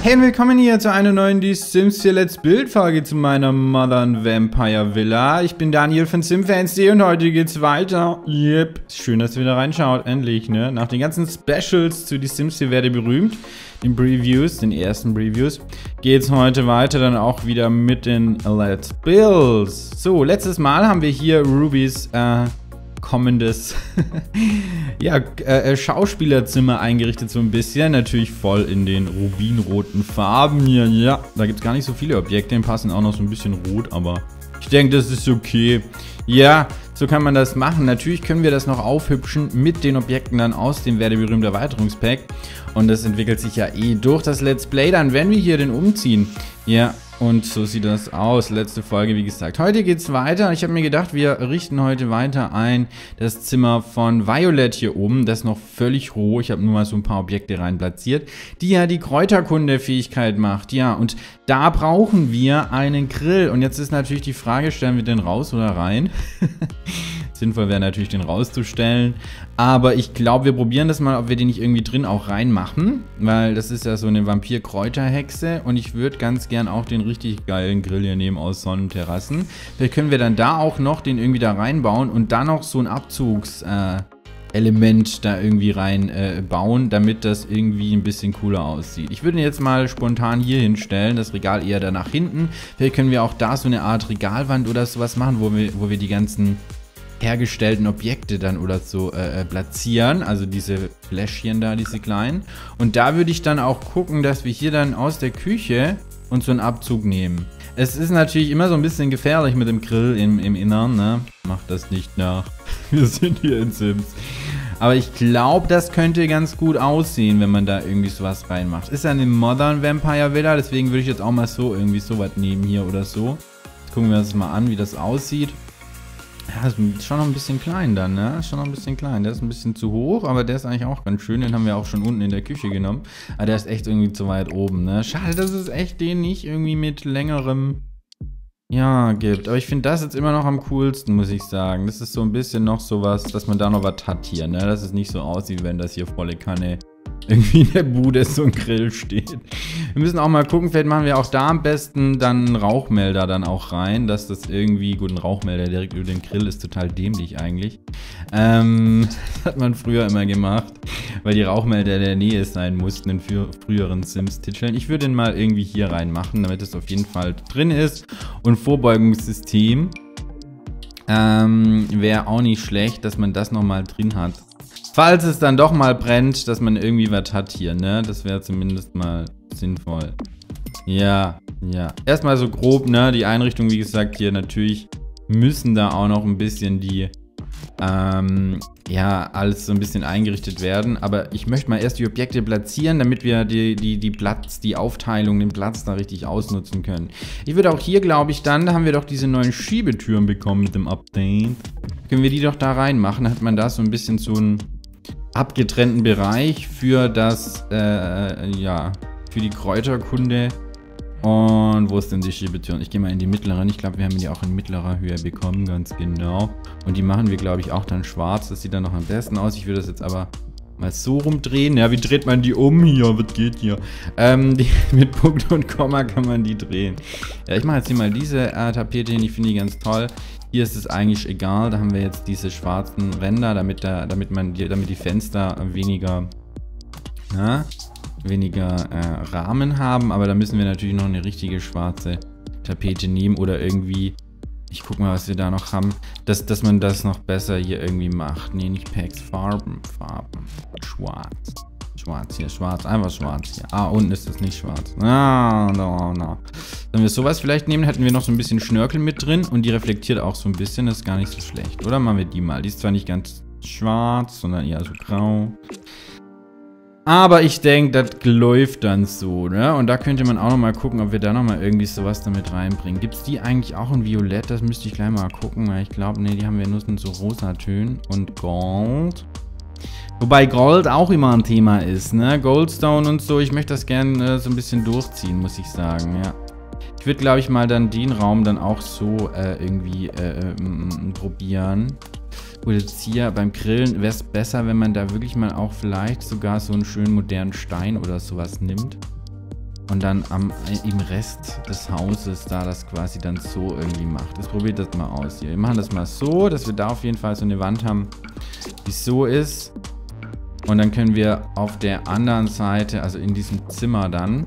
Hey und willkommen hier zu einer neuen Die Sims 4 Let's Build Folge zu meiner Modern Vampire Villa. Ich bin Daniel von SimFans.de und heute geht's weiter. Yep, schön, dass ihr wieder reinschaut, endlich, ne? Nach den ganzen Specials zu Die Sims 4 werde berühmt, den Previews, den ersten Previews, geht's heute weiter dann auch wieder mit den Let's Builds. So, letztes Mal haben wir hier Rubys, kommendes Schauspielerzimmer eingerichtet, so ein bisschen. Natürlich voll in den rubinroten Farben hier. Ja, da gibt es gar nicht so viele Objekte, die passen auch noch so ein bisschen rot, aber ich denke, das ist okay. Ja, so kann man das machen. Natürlich können wir das noch aufhübschen mit den Objekten dann aus dem Werde berühmt Erweiterungspack. Und das entwickelt sich ja eh durch das Let's Play dann, wenn wir hier den umziehen. Ja, und so sieht das aus. Letzte Folge, wie gesagt. Heute geht's weiter. Ich habe mir gedacht, wir richten heute weiter ein das Zimmer von Violet hier oben. Das ist noch völlig roh. Ich habe nur mal so ein paar Objekte rein platziert, die ja die Kräuterkunde-Fähigkeit macht. Ja, und da brauchen wir einen Grill. Und jetzt ist natürlich die Frage, stellen wir den raus oder rein? Sinnvoll wäre natürlich, den rauszustellen. Aber ich glaube, wir probieren das mal, ob wir den nicht irgendwie drin auch reinmachen. Weil das ist ja so eine Vampir-Kräuterhexe. Und ich würde ganz gern auch den richtig geilen Grill hier nehmen aus Sonnenterrassen. Vielleicht können wir dann da auch noch den irgendwie da reinbauen und dann noch so ein Abzugselement da irgendwie reinbauen, damit das irgendwie ein bisschen cooler aussieht. Ich würde ihn jetzt mal spontan hier hinstellen, das Regal eher da nach hinten. Vielleicht können wir auch da so eine Art Regalwand oder sowas machen, wo wir die ganzen hergestellten Objekte dann oder so platzieren, also diese Fläschchen da, diese kleinen. Und da würde ich dann auch gucken, dass wir hier dann aus der Küche uns so einen Abzug nehmen. Es ist natürlich immer so ein bisschen gefährlich mit dem Grill im Innern, ne? Macht das nicht nach. Wir sind hier in Sims. Aber ich glaube, das könnte ganz gut aussehen, wenn man da irgendwie sowas reinmacht. Ist ja eine Modern Vampire Villa, deswegen würde ich jetzt auch mal so irgendwie sowas nehmen hier oder so. Jetzt gucken wir uns mal an, wie das aussieht. Ja, ist schon noch ein bisschen klein dann, ne? Ist schon noch ein bisschen klein. Der ist ein bisschen zu hoch, aber der ist eigentlich auch ganz schön. Den haben wir auch schon unten in der Küche genommen. Aber der ist echt irgendwie zu weit oben, ne? Schade, dass es echt den nicht irgendwie mit längerem, ja, gibt. Aber ich finde das jetzt immer noch am coolsten, muss ich sagen. Das ist so ein bisschen noch sowas, dass man da noch was hat hier, ne? Dass es nicht so aussieht, wenn das hier volle Kanne irgendwie in der Bude so ein Grill steht. Wir müssen auch mal gucken, vielleicht machen wir auch da am besten dann einen Rauchmelder dann auch rein, dass das irgendwie, gut, ein Rauchmelder direkt über den Grill ist total dämlich eigentlich. Das hat man früher immer gemacht, weil die Rauchmelder in der Nähe sein mussten in früheren Sims-Titeln. Ich würde den mal irgendwie hier reinmachen, damit es auf jeden Fall drin ist. Und Vorbeugungssystem wäre auch nicht schlecht, dass man das nochmal drin hat. Falls es dann doch mal brennt, dass man irgendwie was hat hier, ne? Das wäre zumindest mal sinnvoll. Ja, ja. Erstmal so grob, ne? Die Einrichtung, wie gesagt, hier natürlich müssen da auch noch ein bisschen die, ja, alles so ein bisschen eingerichtet werden. Aber ich möchte mal erst die Objekte platzieren, damit wir die Aufteilung, den Platz da richtig ausnutzen können. Ich würde auch hier, glaube ich, dann, da haben wir doch diese neuen Schiebetüren bekommen mit dem Update. Können wir die doch da reinmachen? Dann hat man da so ein bisschen so einen abgetrennten Bereich für das, ja, für die Kräuterkunde. Und wo ist denn die Schiebetüren? Ich gehe mal in die mittleren. Ich glaube, wir haben die auch in mittlerer Höhe bekommen, ganz genau. Und die machen wir, glaube ich, auch dann schwarz. Das sieht dann noch am besten aus. Ich würde das jetzt aber mal so rumdrehen. Ja, wie dreht man die um hier? Was geht hier? Mit Punkt und Komma kann man die drehen. Ja, ich mache jetzt hier mal diese Tapete hin. Ich finde die ganz toll. Hier ist es eigentlich egal. Da haben wir jetzt diese schwarzen Ränder, damit die Fenster weniger Rahmen haben. Aber da müssen wir natürlich noch eine richtige schwarze Tapete nehmen oder irgendwie. Ich guck mal, was wir da noch haben. Dass man das noch besser hier irgendwie macht. Nee, nicht Packs. Farben. Schwarz. Schwarz hier, schwarz. Einfach schwarz hier. Ah, unten ist das nicht schwarz. No. Wenn wir sowas vielleicht nehmen, hätten wir noch so ein bisschen Schnörkel mit drin. Und die reflektiert auch so ein bisschen. Das ist gar nicht so schlecht. Oder machen wir die mal. Die ist zwar nicht ganz schwarz, sondern eher so grau. Aber ich denke, das läuft dann so, ne? Und da könnte man auch noch mal gucken, ob wir da noch mal irgendwie sowas damit reinbringen. Gibt es die eigentlich auch in Violett? Das müsste ich gleich mal gucken, weil ich glaube, ne, die haben wir nur in so rosa Tönen. Und Gold. Wobei Gold auch immer ein Thema ist, ne? Goldstone und so. Ich möchte das gerne so ein bisschen durchziehen, muss ich sagen, ja. Ich würde, glaube ich, mal dann den Raum dann auch so irgendwie probieren. Gut, jetzt hier beim Grillen wäre es besser, wenn man da wirklich mal auch vielleicht sogar so einen schönen modernen Stein oder sowas nimmt. Und dann im Rest des Hauses da das quasi dann so irgendwie macht. Jetzt probiert das mal aus hier. Wir machen das mal so, dass wir da auf jeden Fall so eine Wand haben, die so ist. Und dann können wir auf der anderen Seite, also in diesem Zimmer dann,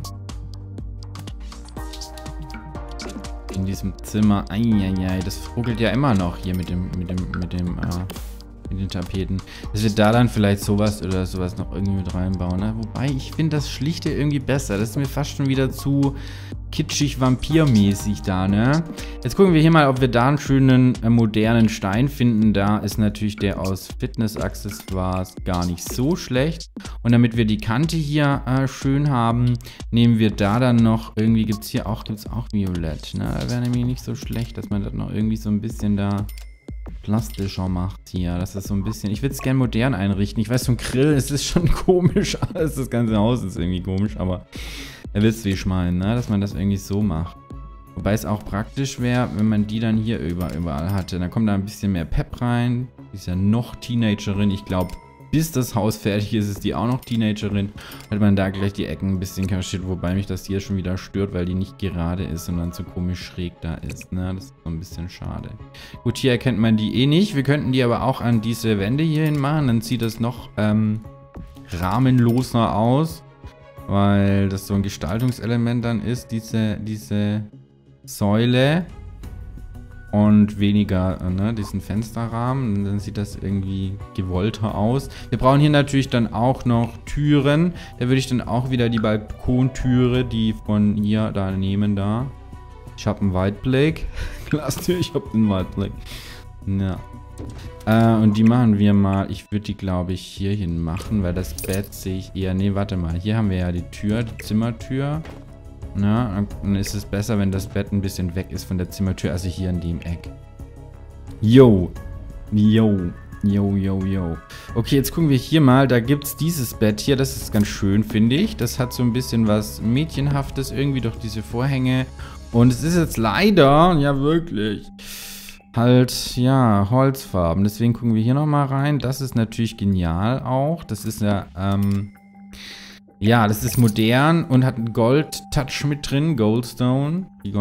in diesem Zimmer, das ruckelt ja immer noch hier mit den Tapeten. Dass wir da dann vielleicht sowas oder sowas noch irgendwie mit reinbauen, ne? Wobei, ich finde das Schlichte irgendwie besser. Das ist mir fast schon wieder zu kitschig vampirmäßig da, ne? Jetzt gucken wir hier mal, ob wir da einen schönen, modernen Stein finden. Da ist natürlich der aus Fitness-Accessoires gar nicht so schlecht. Und damit wir die Kante hier schön haben, nehmen wir da dann noch, irgendwie gibt's auch Violett, ne? Da wäre nämlich nicht so schlecht, dass man das noch irgendwie so ein bisschen da plastischer macht hier. Das ist so ein bisschen... Ich würde es gerne modern einrichten. Ich weiß, so ein Grill, es ist schon komisch. Alles, das ganze Haus ist irgendwie komisch, aber ihr wisst, wie ich meine, ne? Dass man das irgendwie so macht. Wobei es auch praktisch wäre, wenn man die dann hier überall hatte. Dann kommt da ein bisschen mehr Pep rein. Die ist ja noch Teenagerin. Ich glaube, bis das Haus fertig ist, ist die auch noch Teenagerin. Hat man da gleich die Ecken ein bisschen kaschiert, wobei mich das hier schon wieder stört, weil die nicht gerade ist, sondern so komisch schräg da ist. Ne? Das ist so ein bisschen schade. Gut, hier erkennt man die eh nicht. Wir könnten die aber auch an diese Wände hierhin machen. Dann sieht das noch rahmenloser aus, weil das so ein Gestaltungselement dann ist, diese Säule. Und weniger, ne, diesen Fensterrahmen. Und dann sieht das irgendwie gewollter aus. Wir brauchen hier natürlich dann auch noch Türen. Da würde ich dann auch wieder die Balkontüre, die von hier da nehmen da. Ich habe einen Whiteblick. Glastür, ich habe einen Whiteblick. Ja. Und die machen wir mal. Ich würde die, glaube ich, hier hin machen, weil das Bett sehe ich eher... Ne, warte mal. Hier haben wir ja die Tür, die Zimmertür. Na, dann ist es besser, wenn das Bett ein bisschen weg ist von der Zimmertür, also hier in dem Eck. Yo. Okay, jetzt gucken wir hier mal. Da gibt es dieses Bett hier. Das ist ganz schön, finde ich. Das hat so ein bisschen was Mädchenhaftes irgendwie durch diese Vorhänge. Und es ist jetzt leider, ja wirklich, halt, ja, Holzfarben. Deswegen gucken wir hier nochmal rein. Das ist natürlich genial auch. Das ist ja, ja, das ist modern und hat einen Gold-Touch mit drin, Goldstone. Die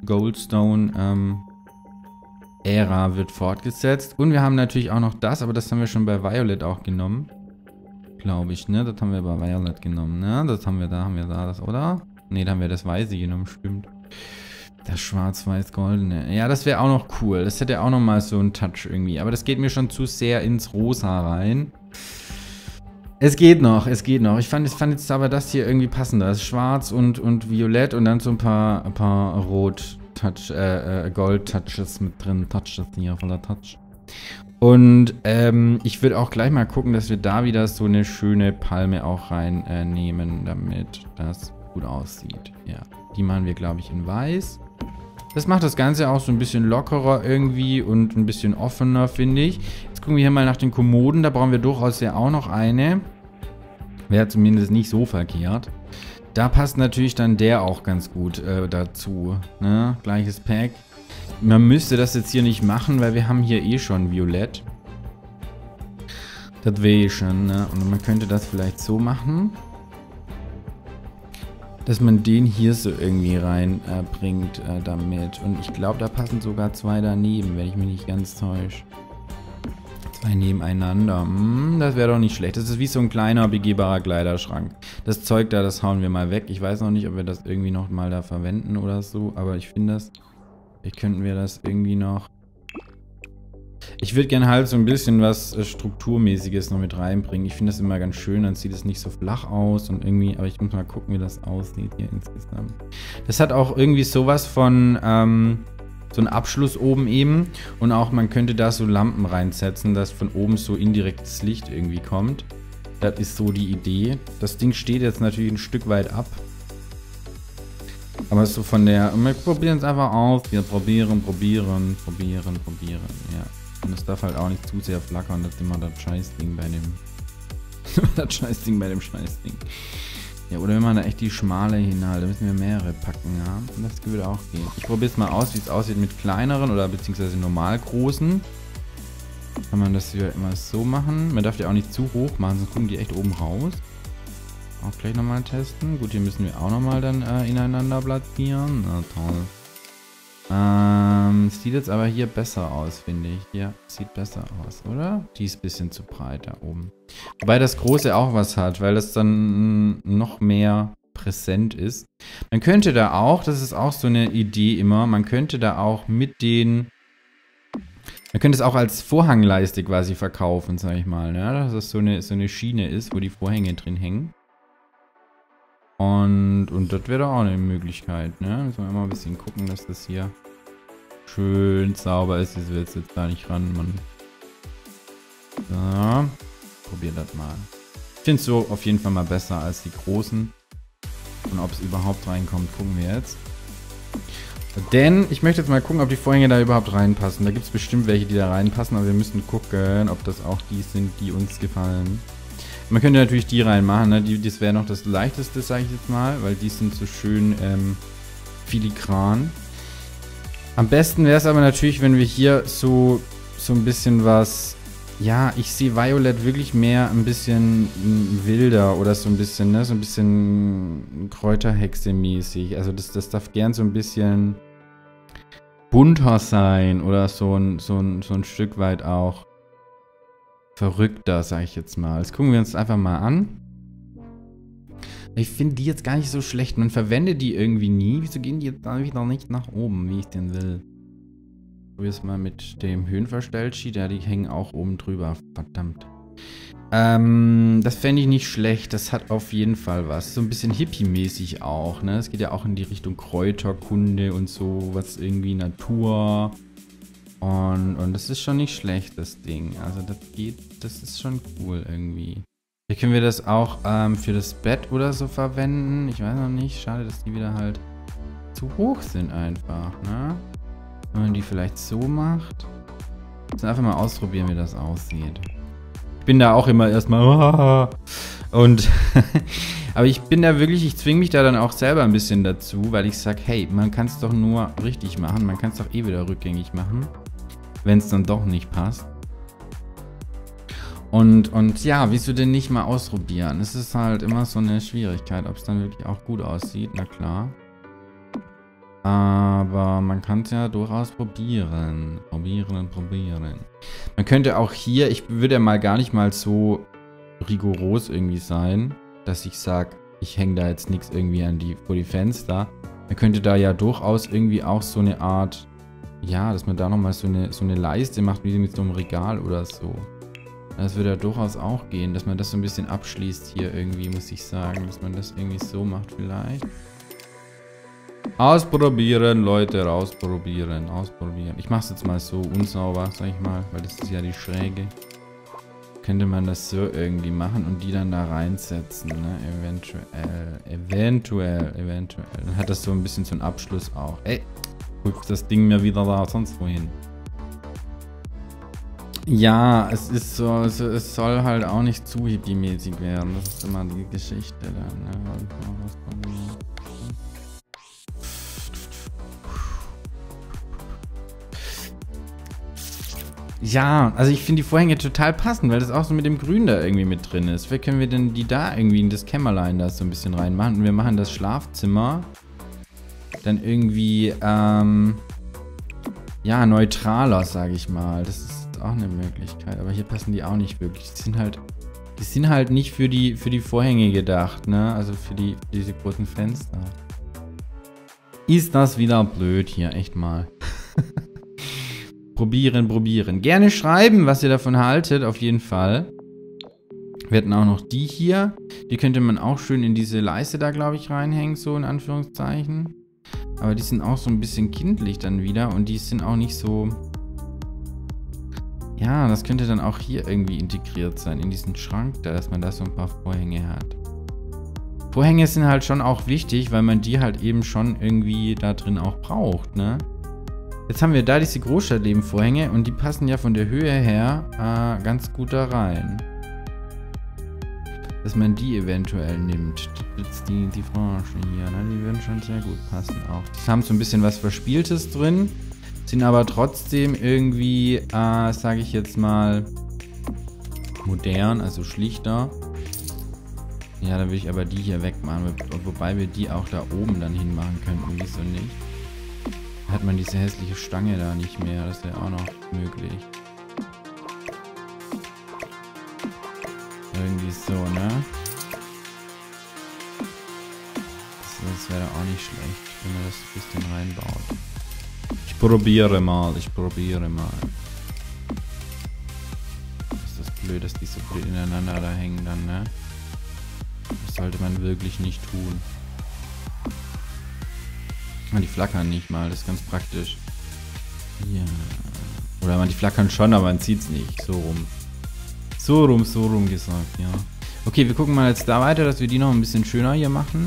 Goldstone-Ära wird fortgesetzt. Und wir haben natürlich auch noch das, aber das haben wir schon bei Violet auch genommen. Glaube ich, ne? Das haben wir bei Violet genommen, ne? Das haben wir da, das, oder? Ne, da haben wir das Weiße genommen, stimmt. Das Schwarz-Weiß-Goldene. Ja, das wäre auch noch cool. Das hätte auch noch mal so einen Touch irgendwie. Aber das geht mir schon zu sehr ins Rosa rein. Es geht noch. Ich fand jetzt aber das hier irgendwie passender. Das ist schwarz und violett und dann so ein paar Gold-Touches mit drin. Touches hier, voller Touch. Und ich würde auch gleich mal gucken, dass wir da wieder so eine schöne Palme auch reinnehmen, damit das gut aussieht. Ja, die machen wir, glaube ich, in weiß. Das macht das Ganze auch so ein bisschen lockerer irgendwie und ein bisschen offener, finde ich. Jetzt gucken wir hier mal nach den Kommoden. Da brauchen wir durchaus ja auch noch eine. Wäre zumindest nicht so verkehrt. Da passt natürlich dann der auch ganz gut dazu. Ne? Gleiches Pack. Man müsste das jetzt hier nicht machen, weil wir haben hier eh schon Violett. Das wäre schon, ne? Und man könnte das vielleicht so machen, dass man den hier so irgendwie reinbringt damit. Und ich glaube, da passen sogar zwei daneben, wenn ich mich nicht ganz täusche. Zwei nebeneinander. Das wäre doch nicht schlecht. Das ist wie so ein kleiner, begehbarer Kleiderschrank. Das Zeug da, das hauen wir mal weg. Ich weiß noch nicht, ob wir das irgendwie noch mal da verwenden oder so. Aber ich finde das... Vielleicht könnten wir das irgendwie noch... Ich würde gerne halt so ein bisschen was Strukturmäßiges noch mit reinbringen. Ich finde das immer ganz schön, dann sieht es nicht so flach aus und irgendwie, aber ich muss mal gucken, wie das aussieht hier insgesamt. Das hat auch irgendwie sowas von, so ein Abschluss oben eben und auch man könnte da so Lampen reinsetzen, dass von oben so indirektes Licht irgendwie kommt. Das ist so die Idee. Das Ding steht jetzt natürlich ein Stück weit ab. Aber so von der, wir probieren es einfach aus. Wir probieren, ja. Und es darf halt auch nicht zu sehr flackern, das ist immer das Scheißding bei dem... das Scheißding bei dem Scheißding. Ja, oder wenn man da echt die schmale hinhalte, da müssen wir mehrere packen, ja. Und das würde auch gehen. Ich probiere es mal aus, wie es aussieht mit kleineren oder beziehungsweise normal großen. Kann man das hier immer so machen. Man darf die auch nicht zu hoch machen, sonst gucken die echt oben raus. auch gleich nochmal testen. Gut, hier müssen wir auch nochmal dann ineinander platzieren. Na toll. Sieht jetzt aber hier besser aus, finde ich. Hier sieht besser aus, oder? Die ist ein bisschen zu breit da oben. Wobei das große auch was hat, weil das dann noch mehr präsent ist. Man könnte da auch, das ist auch so eine Idee immer, man könnte da auch mit den... Man könnte es auch als Vorhangleiste quasi verkaufen, sag ich mal. Ne? Dass das so eine Schiene ist, wo die Vorhänge drin hängen. Und das wäre doch auch eine Möglichkeit, ne? Müssen wir mal ein bisschen gucken, dass das hier schön sauber ist. Das will jetzt gar nicht ran, Mann. So. Probier das mal. Ich finde es so auf jeden Fall mal besser als die großen. Und ob es überhaupt reinkommt, gucken wir jetzt. Denn ich möchte jetzt mal gucken, ob die Vorhänge da überhaupt reinpassen. Da gibt es bestimmt welche, die da reinpassen, aber wir müssen gucken, ob das auch die sind, die uns gefallen. Man könnte natürlich die reinmachen, ne? Das wäre noch das leichteste, sage ich jetzt mal, weil die sind so schön filigran. Am besten wäre es aber natürlich, wenn wir hier so ein bisschen was... Ja, ich sehe Violet wirklich mehr ein bisschen wilder oder so ein bisschen, ne? So ein bisschen Kräuterhexe-mäßig. Also das darf gern so ein bisschen bunter sein oder so ein Stück weit auch verrückter, sage ich jetzt mal. Das gucken wir uns einfach mal an. Ich finde die jetzt gar nicht so schlecht. Man verwendet die irgendwie nie. Wieso gehen die jetzt da wieder nicht nach oben, wie ich den will? Ich probiere es mal mit dem Höhenverstellsheet. Ja, die hängen auch oben drüber. Verdammt. Das fände ich nicht schlecht. Das hat auf jeden Fall was. So ein bisschen hippie-mäßig auch, ne? Es geht ja auch in die Richtung Kräuterkunde und so. Was irgendwie Natur... Und das ist schon nicht schlecht, das Ding. Also das ist schon cool irgendwie. Hier können wir das auch für das Bett oder so verwenden. Ich weiß noch nicht. Schade, dass die wieder halt zu hoch sind einfach, ne? Wenn man die vielleicht so macht. Jetzt einfach mal ausprobieren, wie das aussieht. Ich bin da auch immer erstmal... Und... Aber ich bin da wirklich, ich zwinge mich da dann auch selber ein bisschen dazu, weil ich sage, hey, man kann es doch nur richtig machen. Man kann es doch eh wieder rückgängig machen. Wenn es dann doch nicht passt. Und ja, wieso denn nicht mal ausprobieren? Es ist halt immer so eine Schwierigkeit, ob es dann wirklich auch gut aussieht, na klar. Aber man kann es ja durchaus probieren. Probieren. Man könnte auch hier, ich würde ja mal gar nicht mal so rigoros irgendwie sein, dass ich sage, ich hänge da jetzt nichts irgendwie vor die Fenster. Man könnte da ja durchaus irgendwie auch so eine Art... Ja, dass man da nochmal so eine Leiste macht, wie mit so einem Regal oder so. Das würde ja durchaus auch gehen, dass man das so ein bisschen abschließt hier irgendwie, muss ich sagen. Dass man das irgendwie so macht vielleicht. Ausprobieren, Leute, ausprobieren. Ich mache es jetzt mal so unsauber, sag ich mal, weil das ist ja die Schräge. Könnte man das so irgendwie machen und die dann da reinsetzen, ne? Eventuell. Dann hat das so ein bisschen so einen Abschluss auch. Ey! Rückt das Ding mir wieder da sonst wohin. Ja, es ist so, es soll halt auch nicht zu hippie-mäßig werden. Das ist immer die Geschichte dann, ne? Ja, also ich finde die Vorhänge total passend, weil das auch so mit dem Grün da irgendwie mit drin ist. Vielleicht können wir denn die da irgendwie in das Kämmerlein da so ein bisschen reinmachen. Und wir machen das Schlafzimmer dann irgendwie, ja, neutraler, sage ich mal. Das ist auch eine Möglichkeit. Aber hier passen die auch nicht wirklich. Die sind halt nicht für die Vorhänge gedacht, ne? Also für diese großen Fenster. Ist das wieder blöd hier, echt mal. Probieren. Gerne schreiben, was ihr davon haltet, auf jeden Fall. Wir hatten auch noch die hier. Die könnte man auch schön in diese Leiste da, glaube ich, reinhängen, so in Anführungszeichen. Aber die sind auch so ein bisschen kindlich dann wieder und die sind auch nicht so... Ja, das könnte dann auch hier irgendwie integriert sein, in diesen Schrank da, dass man da so ein paar Vorhänge hat. Vorhänge sind halt schon auch wichtig, weil man die halt eben schon irgendwie da drin auch braucht, ne? Jetzt haben wir da diese Großstadtlebenvorhänge und die passen ja von der Höhe her ganz gut da rein. Dass man die eventuell nimmt. Das ist die Frage hier, ne? Die würden schon sehr gut passen auch. Die haben so ein bisschen was Verspieltes drin, sind aber trotzdem irgendwie, sage ich jetzt mal, modern, also schlichter. Ja, dann will ich aber die hier wegmachen. Wobei wir die auch da oben dann hinmachen könnten. Wieso nicht? Hat man diese hässliche Stange da nicht mehr. Das wäre auch noch möglich. Irgendwie so, ne? Das wäre auch nicht schlecht, wenn man das ein bisschen reinbaut. Ich probiere mal. Ist das blöd, dass die so blöd ineinander da hängen dann, ne? Das sollte man wirklich nicht tun. Die flackern nicht mal, das ist ganz praktisch. Ja. Oder die flackern schon, aber man sieht es nicht. So rum. So rum gesagt, ja. Okay, wir gucken mal jetzt da weiter, dass wir die noch ein bisschen schöner hier machen.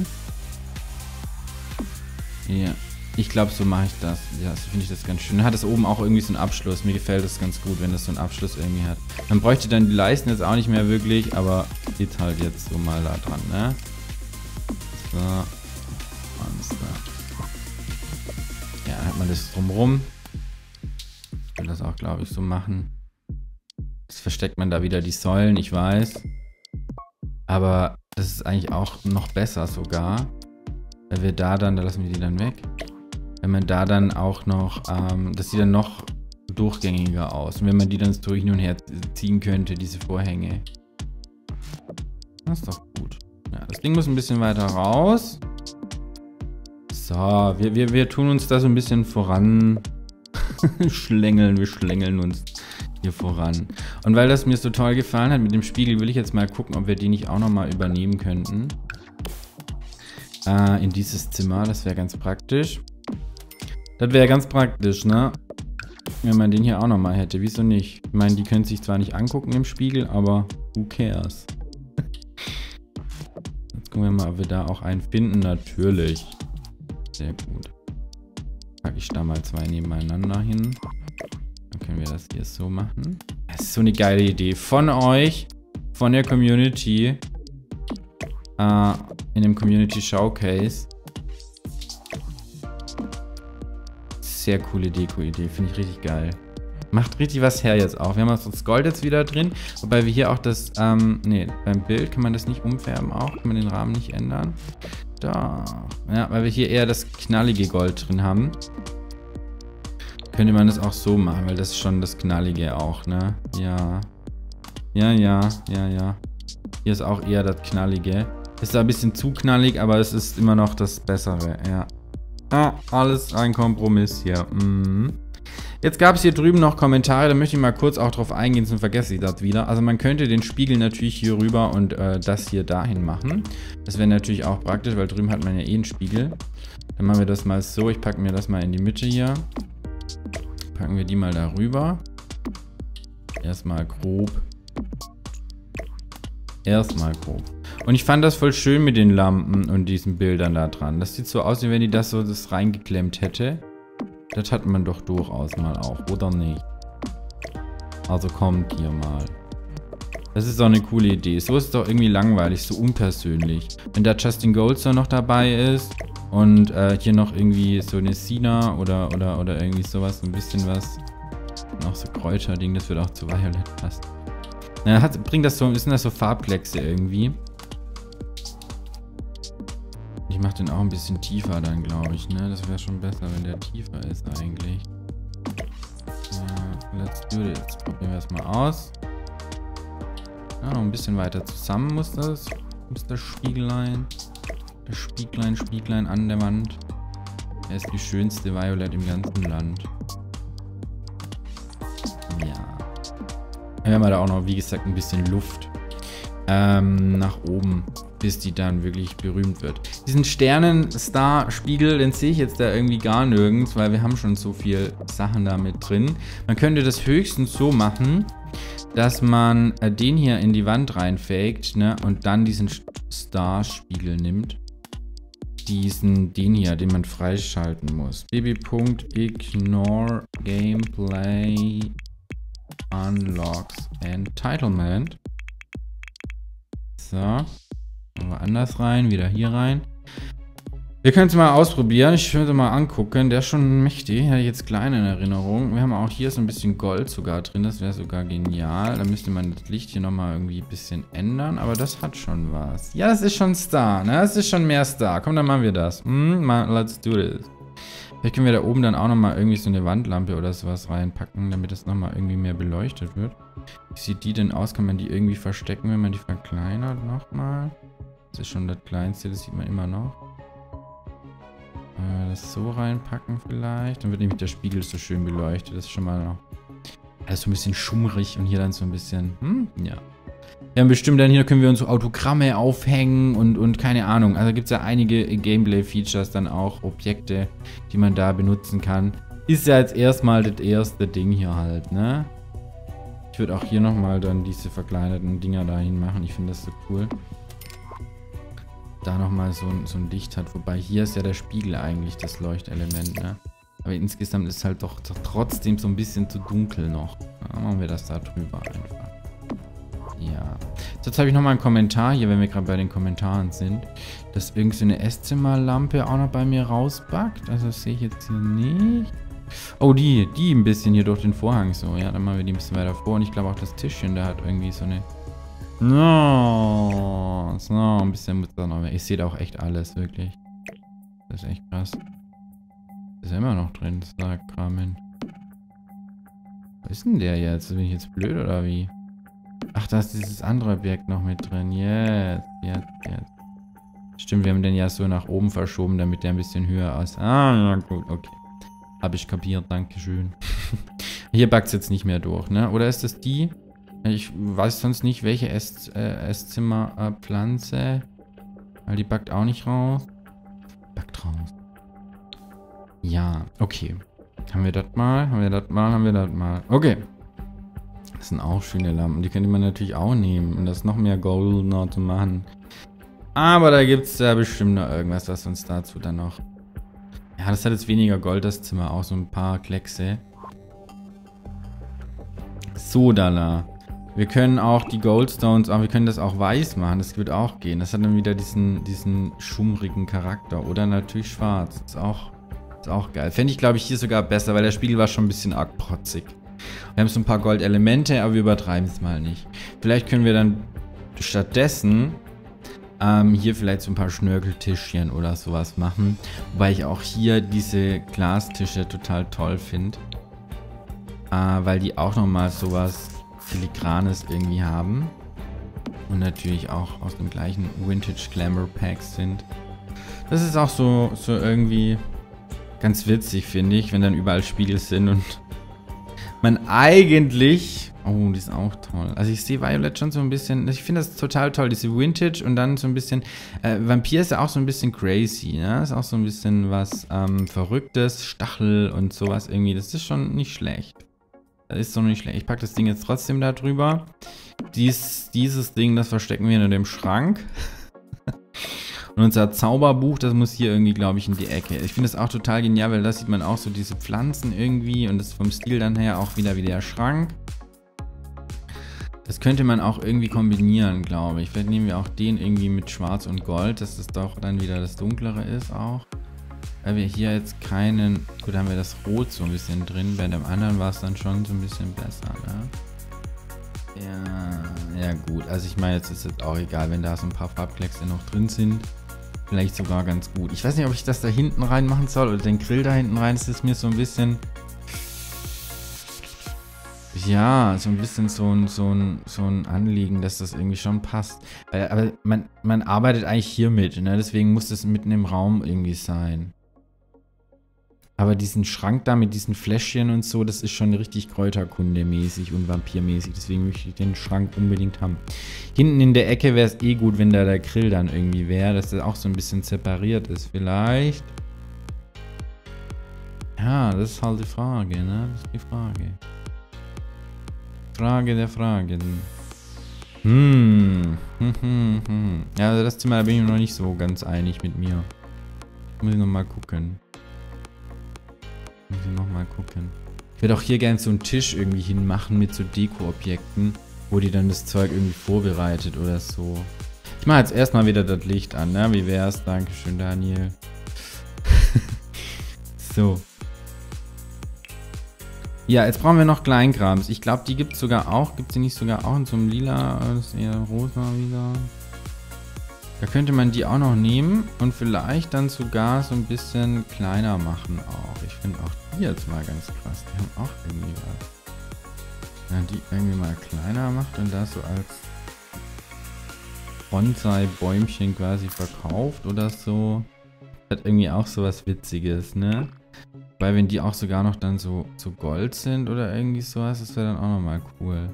Ja. Ich glaube, so mache ich das. Ja, so finde ich das ganz schön. Dann hat es oben auch irgendwie so einen Abschluss. Mir gefällt das ganz gut, wenn das so einen Abschluss irgendwie hat. Man bräuchte dann die Leisten jetzt auch nicht mehr wirklich, aber geht halt jetzt so mal da dran, ne? So. Monster. Ja, dann hat man das drumrum. Ich will das auch, glaube ich, so machen. Jetzt versteckt man da wieder die Säulen, ich weiß. Aber das ist eigentlich auch noch besser sogar. Weil wir da lassen wir die dann weg. Wenn man da dann auch noch, das sieht dann noch durchgängiger aus. Und wenn man die dann so hin und her ziehen könnte, diese Vorhänge. Das ist doch gut. Ja, das Ding muss ein bisschen weiter raus. So, wir tun uns da so ein bisschen voran. Wir schlängeln uns hier voran. Und weil das mir so toll gefallen hat mit dem Spiegel, will ich jetzt mal gucken, ob wir die nicht auch nochmal übernehmen könnten. In dieses Zimmer, das wäre ganz praktisch. Das wäre ganz praktisch, ne? Wenn man den hier auch nochmal hätte. Wieso nicht? Ich meine, die können sich zwar nicht angucken im Spiegel, aber who cares? Jetzt gucken wir mal, ob wir da auch einen finden. Natürlich. Sehr gut. Packe ich da mal zwei nebeneinander hin. Dann können wir das hier so machen. Das ist so eine geile Idee. Von euch, von der Community, in dem Community Showcase. Sehr coole Deko-Idee, finde ich richtig geil. Macht richtig was her jetzt auch. Wir haben das Gold jetzt wieder drin, wobei wir hier auch das, nee, beim Bild kann man das nicht umfärben auch, kann man den Rahmen nicht ändern. Doch. Ja, weil wir hier eher das knallige Gold drin haben. Könnte man das auch so machen, weil das ist schon das knallige auch, ne? Ja. Ja. Hier ist auch eher das knallige. Ist da ein bisschen zu knallig, aber es ist immer noch das Bessere, ja. Ah, alles ein Kompromiss hier. Jetzt gab es hier drüben noch Kommentare, da möchte ich mal kurz auch drauf eingehen, sonst vergesse ich das wieder. Also man könnte den Spiegel natürlich hier rüber und das hier dahin machen. Das wäre natürlich auch praktisch, weil drüben hat man ja eh einen Spiegel. Dann machen wir das mal so, ich packe mir das mal in die Mitte hier. Packen wir die mal da rüber. Erstmal grob. Und ich fand das voll schön mit den Lampen und diesen Bildern da dran. Das sieht so aus, wie wenn die das reingeklemmt hätte. Das hat man doch durchaus mal auch, oder nicht? Also kommt hier mal. Das ist doch eine coole Idee. So ist es doch irgendwie langweilig, so unpersönlich. Wenn da Justin Goldson noch dabei ist und hier noch irgendwie so eine Sina oder irgendwie sowas, ein bisschen was. Noch so Kräuterding, das wird auch zu Violet passen. Ja, bringt das so, sind das so Farbkleckse irgendwie. Ich mache den auch ein bisschen tiefer dann, glaube ich, ne? Das wäre schon besser, wenn der tiefer ist eigentlich. Let's do this. Jetzt probieren wir es mal aus. Ja, noch ein bisschen weiter zusammen muss das Spiegelein. Das Spieglein an der Wand. Er ist die schönste Violet im ganzen Land. Ja. Wir haben da auch noch, wie gesagt, ein bisschen Luft nach oben, bis die dann wirklich berühmt wird. Diesen Sternen-Star-Spiegel, den sehe ich jetzt da irgendwie gar nirgends, weil wir haben schon so viel Sachen da mit drin. Man könnte das höchstens so machen, dass man den hier in die Wand reinfaked, ne, und dann diesen Star-Spiegel nimmt. Den hier, den man freischalten muss. bb.ignore gameplay unlocks entitlement. So. Machen wir anders rein, wieder hier rein. Wir können es mal ausprobieren. Ich würde mal angucken. Der ist schon mächtig. Hätte ich jetzt kleine in Erinnerung. Wir haben auch hier so ein bisschen Gold sogar drin. Das wäre sogar genial. Da müsste man das Licht hier nochmal irgendwie ein bisschen ändern. Aber das hat schon was. Ja, das ist schon Star, ne? Das ist schon mehr Star. Komm, dann machen wir das. Let's do this. Vielleicht können wir da oben dann auch nochmal irgendwie so eine Wandlampe oder sowas reinpacken, damit das nochmal irgendwie mehr beleuchtet wird. Wie sieht die denn aus? Kann man die irgendwie verstecken, wenn man die verkleinert nochmal? Das ist schon das Kleinste, das sieht man immer noch. Das so reinpacken vielleicht. Dann wird nämlich der Spiegel so schön beleuchtet. Das ist schon mal noch alles so ein bisschen schummrig und hier dann so ein bisschen, ja. Ja, bestimmt dann hier können wir uns so Autogramme aufhängen und keine Ahnung. Also gibt es ja einige Gameplay-Features, dann auch Objekte, die man da benutzen kann. Ist ja jetzt erstmal das erste Ding hier halt, ne? Ich würde auch hier nochmal dann diese verkleinerten Dinger dahin machen. Ich finde das so cool. Da nochmal so ein Licht hat. Wobei hier ist ja der Spiegel eigentlich das Leuchtelement, ne? Aber insgesamt ist es halt doch trotzdem so ein bisschen zu dunkel noch. Dann machen wir das da drüber einfach. Ja. Jetzt habe ich nochmal einen Kommentar hier, wenn wir gerade bei den Kommentaren sind, dass irgendwie so eine Esszimmerlampe auch noch bei mir rausbackt. Also das sehe ich jetzt hier nicht. Oh, die ein bisschen hier durch den Vorhang so. Ja, dann machen wir die ein bisschen weiter vor. Und ich glaube auch das Tischchen, da hat irgendwie so eine... No, ein bisschen muss da noch mehr. Ich sehe da auch echt alles, wirklich. Das ist echt krass. Ist ja immer noch drin, das lag Kramen. Was ist denn der jetzt? Bin ich jetzt blöd oder wie? Ach, da ist dieses andere Objekt noch mit drin. Jetzt. Stimmt, wir haben den ja so nach oben verschoben, damit der ein bisschen höher ist. Ah, ja gut, okay. Habe ich kapiert, dankeschön. Hier backt es jetzt nicht mehr durch, ne? Oder ist das die? Ich weiß sonst nicht, welche Esszimmerpflanze. Weil die backt auch nicht raus. Backt raus. Ja, okay. Haben wir das mal? Haben wir das mal? Okay. Das sind auch schöne Lampen. Die könnte man natürlich auch nehmen, um das noch mehr goldener zu machen. Aber da gibt es ja bestimmt noch irgendwas, was uns dazu dann noch... Ja, das hat jetzt weniger Gold, das Zimmer. Auch so ein paar Kleckse. So, Dalla. Wir können auch die Goldstones, aber wir können das auch weiß machen. Das wird auch gehen. Das hat dann wieder diesen schummrigen Charakter. Oder natürlich schwarz. Ist auch geil. Fände ich, glaube ich, hier sogar besser, weil der Spiegel war schon ein bisschen arg protzig. Wir haben so ein paar Goldelemente, aber wir übertreiben es mal nicht. Vielleicht können wir dann stattdessen hier vielleicht so ein paar Schnörkeltischchen oder sowas machen. Wobei ich auch hier diese Glastische total toll finde. Weil die auch nochmal sowas Filigranes irgendwie haben. Und natürlich auch aus dem gleichen Vintage Glamour Packs sind. Das ist auch so irgendwie ganz witzig, finde ich, wenn dann überall Spiegel sind und man eigentlich... Oh, die ist auch toll. Also ich sehe Violet schon so ein bisschen... Ich finde das total toll, diese Vintage und dann so ein bisschen... Vampir ist ja auch so ein bisschen crazy, ne? Ist auch so ein bisschen was Verrücktes, Stachel und sowas irgendwie. Das ist schon nicht schlecht. Das ist so nicht schlecht. Ich packe das Ding jetzt trotzdem da drüber. Dieses Ding, das verstecken wir in dem Schrank. Und unser Zauberbuch, das muss hier irgendwie, glaube ich, in die Ecke. Ich finde das auch total genial, weil da sieht man auch so diese Pflanzen irgendwie. Und das vom Stil dann her auch wieder wie der Schrank. Das könnte man auch irgendwie kombinieren, glaube ich. Vielleicht nehmen wir auch den irgendwie mit Schwarz und Gold, dass das doch dann wieder das Dunklere ist auch. Weil wir hier jetzt keinen... Gut, haben wir das Rot so ein bisschen drin. Bei dem anderen war es dann schon so ein bisschen besser, ne? Ja, gut. Also ich meine, jetzt ist es auch egal, wenn da so ein paar Farbkleckse noch drin sind. Vielleicht sogar ganz gut. Ich weiß nicht, ob ich das da hinten rein machen soll oder den Grill da hinten rein. Das ist mir so ein bisschen... Ja, so ein bisschen so ein Anliegen, dass das irgendwie schon passt. Aber man arbeitet eigentlich hier mit, ne? Deswegen muss das mitten im Raum irgendwie sein. Aber diesen Schrank da mit diesen Fläschchen und so, das ist schon richtig Kräuterkunde-mäßig und Vampir-mäßig. Deswegen möchte ich den Schrank unbedingt haben. Hinten in der Ecke wäre es eh gut, wenn da der Grill dann irgendwie wäre, dass das auch so ein bisschen separiert ist vielleicht. Ja, das ist halt die Frage, ne? Das ist die Frage. Frage der Fragen. Ja, also das Zimmer, da bin ich mir noch nicht so ganz einig mit mir. Muss ich nochmal gucken. Ich würde auch hier gerne so einen Tisch irgendwie hinmachen mit so Deko-Objekten, wo die dann das Zeug irgendwie vorbereitet oder so. Ich mache jetzt erstmal wieder das Licht an, ne? Wie wär's? Dankeschön, Daniel. So. Ja, jetzt brauchen wir noch Kleinkrams. Ich glaube, die gibt es sogar auch. Gibt es die nicht sogar auch in so einem lila? Das ist eher rosa wieder. Da könnte man die auch noch nehmen und vielleicht dann sogar so ein bisschen kleiner machen auch. Ich finde auch die jetzt mal ganz krass. Die haben auch irgendwie was. Ja, die irgendwie mal kleiner macht und das so als Bonsai-Bäumchen quasi verkauft oder so. Hat irgendwie auch so was Witziges, ne? Weil wenn die auch sogar noch dann so Gold sind oder irgendwie sowas, das wäre dann auch nochmal cool.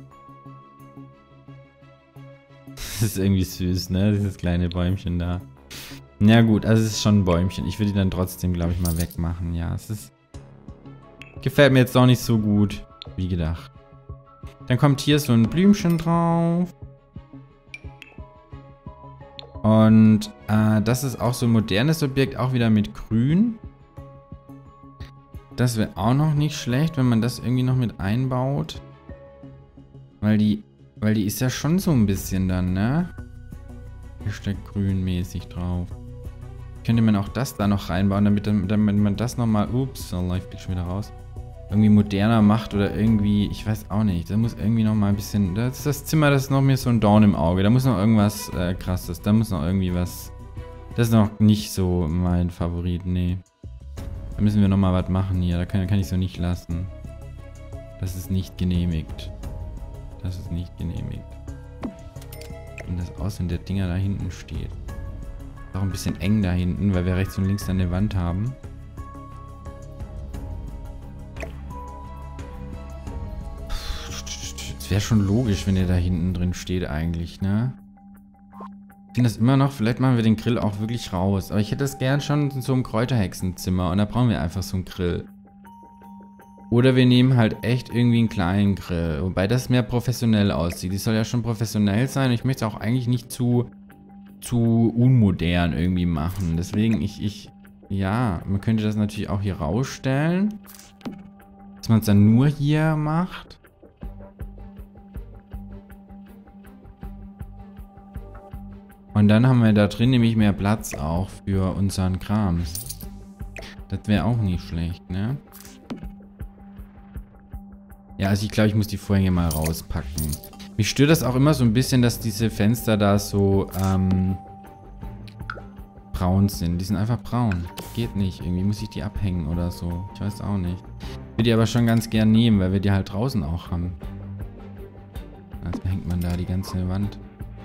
Das ist irgendwie süß, ne? Dieses kleine Bäumchen da. Ja gut, also es ist schon ein Bäumchen. Ich würde die dann trotzdem, glaube ich, mal wegmachen. Ja, es ist... Gefällt mir jetzt auch nicht so gut, wie gedacht. Dann kommt hier so ein Blümchen drauf. Und das ist auch so ein modernes Objekt, auch wieder mit Grün. Das wäre auch noch nicht schlecht, wenn man das irgendwie noch mit einbaut. Weil die ist ja schon so ein bisschen dann, ne? Hier steckt grünmäßig drauf. Könnte man auch das da noch reinbauen, damit man das nochmal, ups, oh, ich flieg schon wieder raus, irgendwie moderner macht oder irgendwie, ich weiß auch nicht. Da muss irgendwie nochmal ein bisschen, das ist das Zimmer, das ist noch mir so ein Dorn im Auge. Da muss noch irgendwas Krasses, da muss noch irgendwie was, das ist noch nicht so mein Favorit, nee. Da müssen wir nochmal was machen hier. Da kann ich so nicht lassen. Das ist nicht genehmigt. Das ist nicht genehmigt. Und das aus, wenn der Dinger da hinten steht. Ist auch ein bisschen eng da hinten, weil wir rechts und links dann eine Wand haben. Es wäre schon logisch, wenn der da hinten drin steht eigentlich, ne? Ich finde das immer noch, vielleicht machen wir den Grill auch wirklich raus. Aber ich hätte das gern schon in so einem Kräuterhexenzimmer. Und da brauchen wir einfach so einen Grill. Oder wir nehmen halt echt irgendwie einen kleinen Grill. Wobei das mehr professionell aussieht. Die soll ja schon professionell sein. Und ich möchte es auch eigentlich nicht zu unmodern irgendwie machen. Deswegen, ja, man könnte das natürlich auch hier rausstellen. Dass man es dann nur hier macht. Und dann haben wir da drin nämlich mehr Platz auch für unseren Krams. Das wäre auch nicht schlecht, ne? Ja, also ich glaube, ich muss die Vorhänge mal rauspacken. Mich stört das auch immer so ein bisschen, dass diese Fenster da so braun sind. Die sind einfach braun. Geht nicht. Irgendwie muss ich die abhängen oder so. Ich weiß auch nicht. Ich will die aber schon ganz gern nehmen, weil wir die halt draußen auch haben. Also hängt man da die ganze Wand.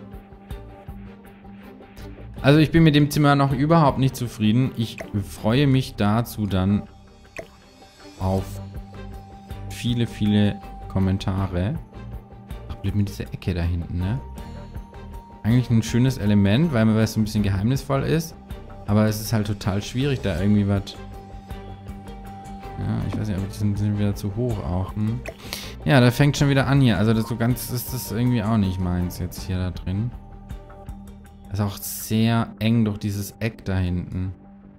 Also ich bin mit dem Zimmer noch überhaupt nicht zufrieden. Ich freue mich dazu dann auf viele, viele Kommentare. Ach, blieb mir diese Ecke da hinten, ne? Eigentlich ein schönes Element, weil es so ein bisschen geheimnisvoll ist. Aber es ist halt total schwierig, da irgendwie was... Ja, ich weiß nicht, aber die sind wieder zu hoch auch. Hm? Ja, da fängt schon wieder an hier. Also das so ganz ist das irgendwie auch nicht meins jetzt hier da drin. Das ist auch sehr eng durch dieses Eck da hinten.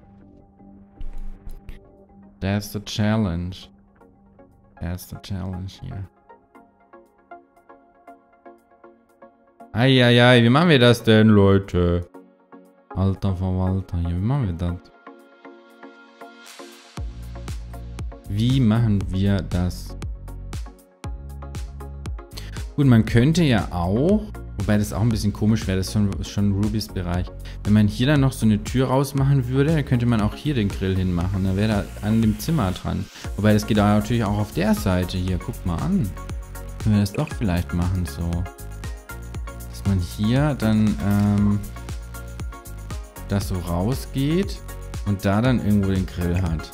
That's the challenge. That's the challenge hier. Eieiei, wie machen wir das denn, Leute? Alter Verwalter hier, wie machen wir das? Wie machen wir das? Gut, man könnte ja auch... Wobei das auch ein bisschen komisch wäre, das ist schon Rubys Bereich. Wenn man hier dann noch so eine Tür rausmachen würde, dann könnte man auch hier den Grill hinmachen. Dann wäre da an dem Zimmer dran. Wobei das geht aber natürlich auch auf der Seite hier. Guck mal an. Können wir das doch vielleicht machen so. Dass man hier dann das so rausgeht und da dann irgendwo den Grill hat.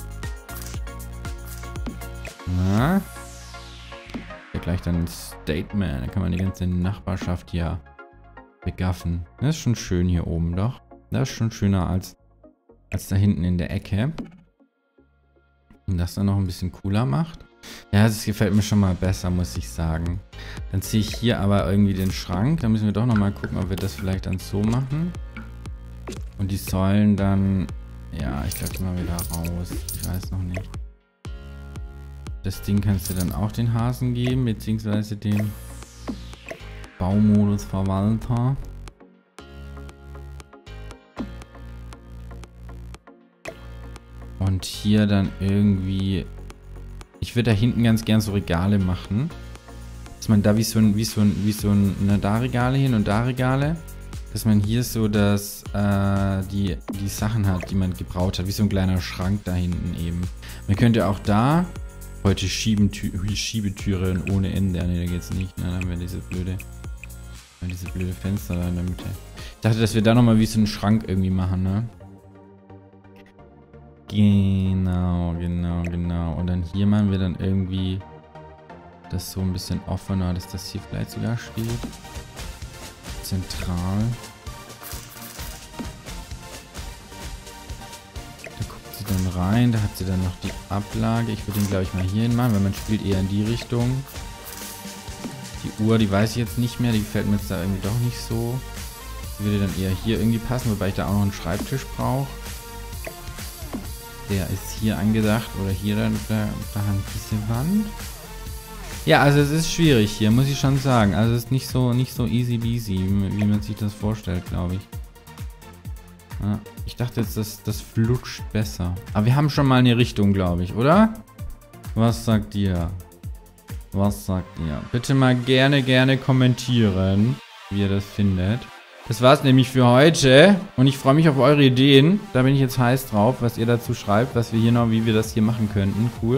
Na? Gleich dann ein Statement. Da kann man die ganze Nachbarschaft hier begaffen. Das ist schon schön hier oben, doch. Das ist schon schöner als da hinten in der Ecke. Und das dann noch ein bisschen cooler macht. Ja, das gefällt mir schon mal besser, muss ich sagen. Dann ziehe ich hier aber irgendwie den Schrank. Da müssen wir doch nochmal gucken, ob wir das vielleicht dann so machen. Und die Säulen dann... Ja, ich glaube, die mal wieder raus. Ich weiß noch nicht. Das Ding kannst du dann auch den Hasen geben, beziehungsweise dem Baumodus Verwalter. Und hier dann irgendwie... Ich würde da hinten ganz gern so Regale machen. Dass man da wie so ein da Regale hin und da Regale. Dass man hier so die Sachen hat, die man gebraut hat. Wie so ein kleiner Schrank da hinten eben. Man könnte auch da heute Schiebetüren ohne Ende. Ne, da geht's nicht. Na, dann haben wir diese blöde Fenster da in der Mitte. Ich dachte, dass wir da nochmal wie so einen Schrank irgendwie machen, ne? Genau. Und dann hier machen wir dann irgendwie das so ein bisschen offener, dass das hier vielleicht sogar steht. Zentral. Da guckt sie dann rein, da hat sie dann noch die Ablage. Ich würde den, glaube ich, mal hier hin machen, weil man spielt eher in die Richtung. Die Uhr, die weiß ich jetzt nicht mehr, die gefällt mir jetzt da irgendwie doch nicht so. Die würde dann eher hier irgendwie passen, wobei ich da auch noch einen Schreibtisch brauche. Der ist hier angedacht, oder hier dann da diese Wand. Ja, also es ist schwierig hier, muss ich schon sagen. Also es ist nicht so easy peasy, wie man sich das vorstellt, glaube ich. Ja, ich dachte jetzt, das flutscht besser. Aber wir haben schon mal eine Richtung, glaube ich, oder? Was sagt ihr? Was sagt ihr? Bitte mal gerne kommentieren, wie ihr das findet. Das war's nämlich für heute. Und ich freue mich auf eure Ideen. Da bin ich jetzt heiß drauf, was ihr dazu schreibt, wie wir das hier machen könnten. Cool.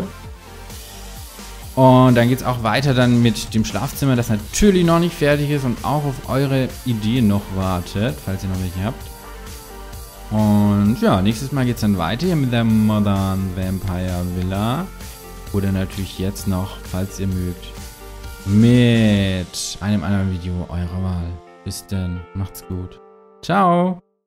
Und dann geht's auch weiter dann mit dem Schlafzimmer, das natürlich noch nicht fertig ist und auch auf eure Ideen noch wartet, falls ihr noch welche habt. Und ja, nächstes Mal geht's dann weiter hier mit der Modern Vampire Villa. Oder natürlich jetzt noch, falls ihr mögt, mit einem anderen Video eurer Wahl. Bis dann, macht's gut. Ciao!